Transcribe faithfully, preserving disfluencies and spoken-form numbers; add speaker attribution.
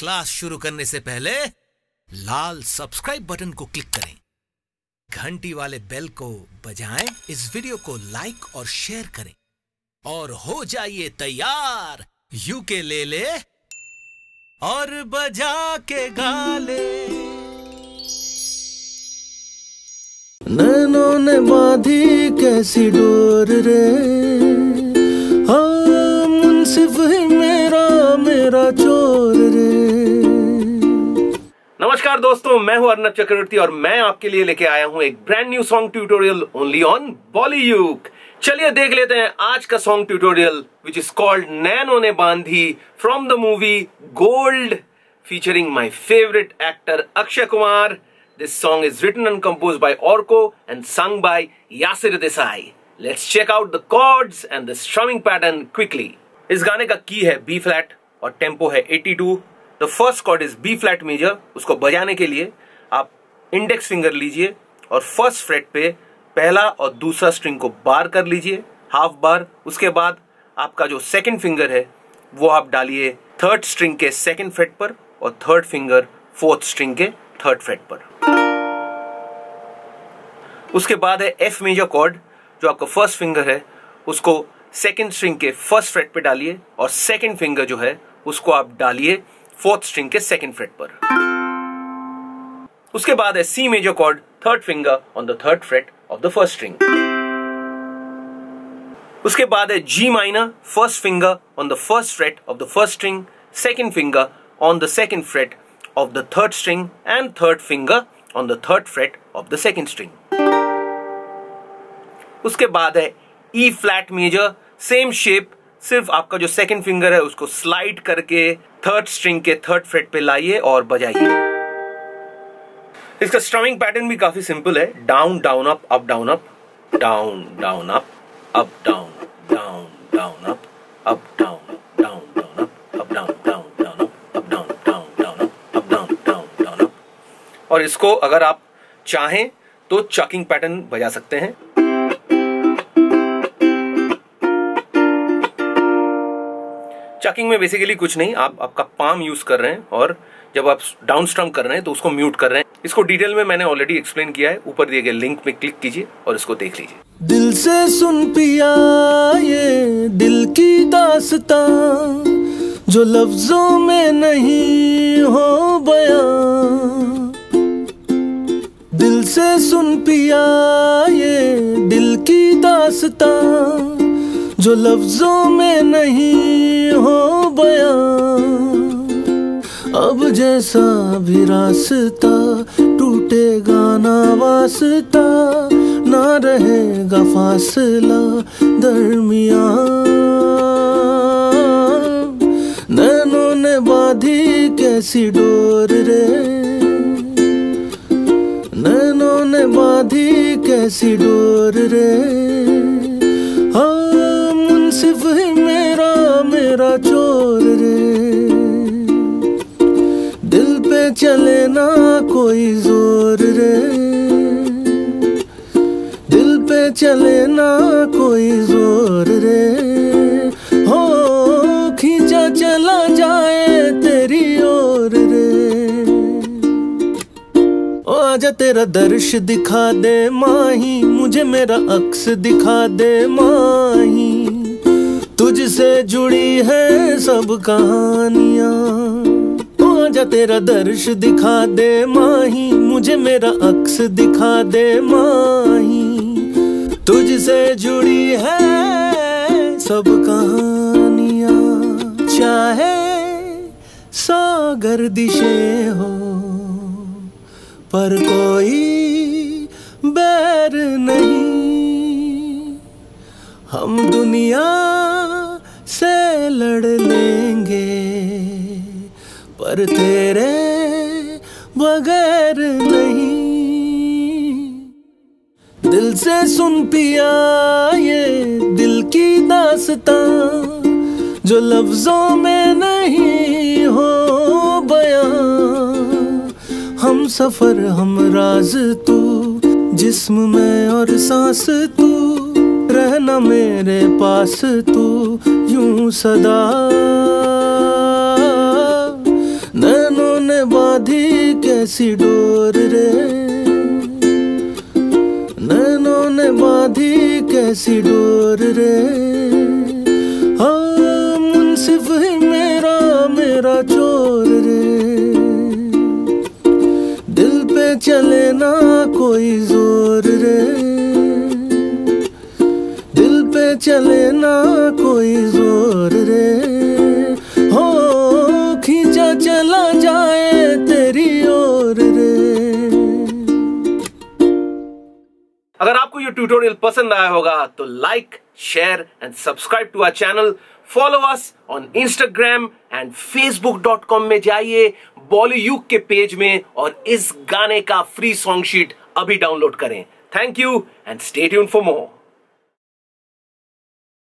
Speaker 1: Class शुरू करने से पहले लाल सब्सक्राइब बटन को क्लिक करें, घंटी वाले बेल को बजाएं, इस वीडियो को लाइक और शेयर करें और हो जाइए तैयार यूकेलेले और बजा के गा ले।
Speaker 2: नैनों ने बांधी कैसी डोर रे, हाँ मुंसिफ ही मेरा मेरा चोर रे।
Speaker 3: नमस्कार दोस्तों, मैं हूं अर्नब चक्रवर्ती और मैं आपके लिए लेके आया हूं एक brand new song tutorial only on Bollywood. चलिए देख लेते हैं आज का song tutorial which is called नैनो ने बांधी from the movie Gold featuring my favorite actor Akshay Kumar. This song is written and composed by Orko and sung by Yasir Desai. Let's check out the chords and the strumming pattern quickly. इस गाने का की है B flat और tempo है बयासी. The first chord is B flat major. उसको बजाने के लिए आप इंडेक्स फिंगर लीजिए और फर्स्ट फ्रेट पे पहला और दूसरा स्ट्रिंग को बार कर लीजिए, हाफ बार. उसके बाद आपका जो सेकंड फिंगर है वो आप डालिए थर्ड स्ट्रिंग के सेकंड फ्रेट पर और थर्ड फिंगर फोर्थ स्ट्रिंग के थर्ड फ्रेट पर. उसके बाद है एफ मेजर कॉर्ड, जो आपका फर्स्ट फिंगर है उसको सेकंड स्ट्रिंग के फर्स्ट फ्रेट पे डालिए और सेकंड फिंगर जो है उसको आप डालिए फोर्थ स्ट्रिंग के सेकंड फ्रेट पर. उसके बाद है C major chord, third finger on the third fret of the first string. उसके बाद है G minor, first finger on the first fret of the first string, second finger on the second fret of the third string and third finger on the third fret of the second string. उसके बाद है E flat major, same shape, सिर्फ आपका जो second finger है उसको slide करके third string के third fret पे लाइए और बजाइए. इसका strumming pattern भी काफी simple है. down down up up down up, down down up up down down down up up down down down up up down down और इसको अगर आप चाहें तो चकिंग पैटर्न बजा सकते हैं. चकिंग में बेसिकली कुछ नहीं, आप आपका पाम यूज कर रहे हैं और जब आप डाउन स्ट्रम कर रहे हैं तो उसको म्यूट कर रहे हैं. इसको डिटेल में मैंने ऑलरेडी एक्सप्लेन किया है, ऊपर दिए गए लिंक पे क्लिक कीजिए और इसको देख लीजिए.
Speaker 2: दिल से सुन पिया ये दिल की दास्तां, जो लफ्जों में नहीं हो बयां. दिल से सुन पिया ये दिल की दास्तां, जो लफ्जों में नहीं हो बयां. अब जैसा भी रास्ता टूटेगा ना वास्ता, ना रहेगा फासला दरमियां. नैनों ने बांधी कैसी डोर रे, नैनों ने बांधी कैसी डोर रे, हाँ मुंसिफ ही मेरा मेरा चोर रे. दिल पे चले ना कोई जोर रे, दिल पे चले ना कोई जोर रे, हो खींचा चला जाए तेरी ओर रे. ओ आजा तेरा दर्श दिखा दे माही, मुझे मेरा अक्स दिखा दे माही. तुझसे जुड़ी है सब कहानियां. ओ आजा तेरा दर्श दिखा दे माही, मुझे मेरा अक्स दिखा दे माही. तुझसे जुड़ी है सब कहानियां. चाहे सौ गर्दिशें हो पर कोई बैर नहीं. हम दुनिया से लड़ लेंगे पर तेरे बगैर नहीं. दिल से सुन पिया ये दिल की दास्तां, जो लफ्जों में नहीं हो बयां. हम सफर हम राज तू, जिस्म में और सांस तू, रहना मेरे पास तू यूं सदा. बांधी कैसी डोर रे, नैनों ने बांधी कैसी डोर रे। हाँ मुंसिफ ही मेरा मेरा चोर रे, दिल पे चले ना कोई जोर रे, दिल पे चले ना कोई जोर रे। हो खींचा चला जाए तेरी ओर रे।
Speaker 3: अगर आपको ये ट्यूटोरियल पसंद आया होगा तो like, share and subscribe to our channel. Follow us on Instagram and Facebook dot com में जाइए बॉलीवुड के पेज में और इस गाने का फ्री सॉन्ग शीट अभी डाउनलोड करें। Thank you and stay tuned for more.